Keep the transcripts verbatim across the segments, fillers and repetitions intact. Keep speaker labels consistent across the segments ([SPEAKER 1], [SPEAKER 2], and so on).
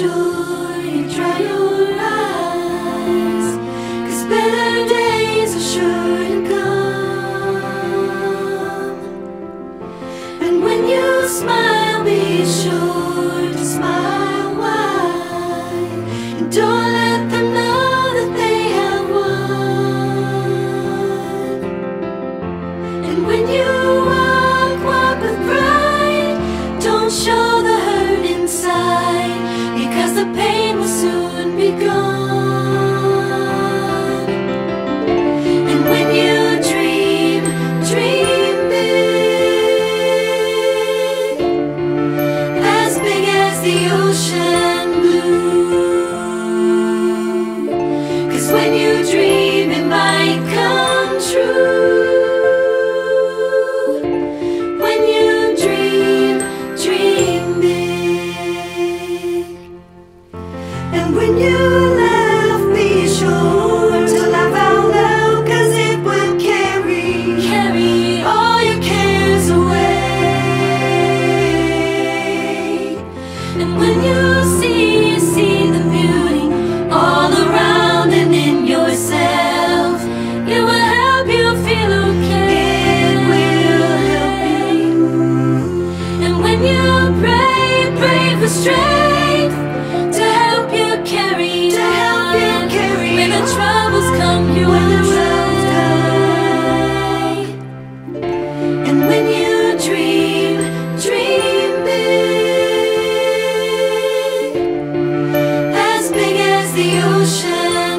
[SPEAKER 1] sure you dry your eyes, 'cause better days are sure to come. And when you smile, be sure to smile wide, and don't let them know that they have won. And when you walk, walk with pride, don't show the hurt inside, because the pain will soon be gone. And when you dream, dream big, as big as the ocean blue, 'cause when you dream it might come true. When you dream, dream big. And when you laugh, be sure to laugh out loud, 'cause it will carry, carry all your cares away. And when you see, see the beauty all around and in yourself, it will help you feel okay. It will help you. And when you pray, pray for strength to help you carry, to help you carry when the troubles come your way. And when you dream, dream big, as big as the ocean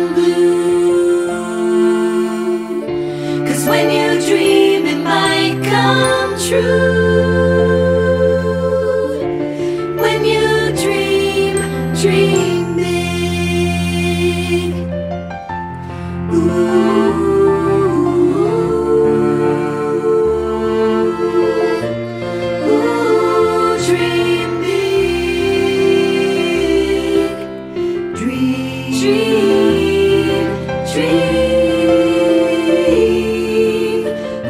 [SPEAKER 1] blue, 'cause when you dream it might come true. When you dream, dream big. Ooh. Ooh, dream big. Dream, dream, dream.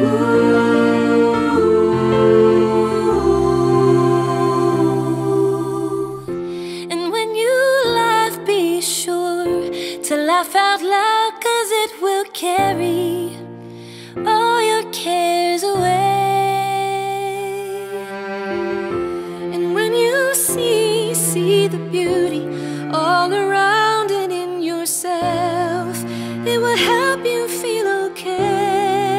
[SPEAKER 1] Ooh. And when you laugh, be sure to laugh out loud, 'cause it will carry all your cares away. And when you see, see the beauty all around and in yourself, it will help you feel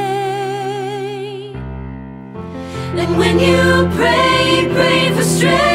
[SPEAKER 1] okay. And when you pray, pray for strength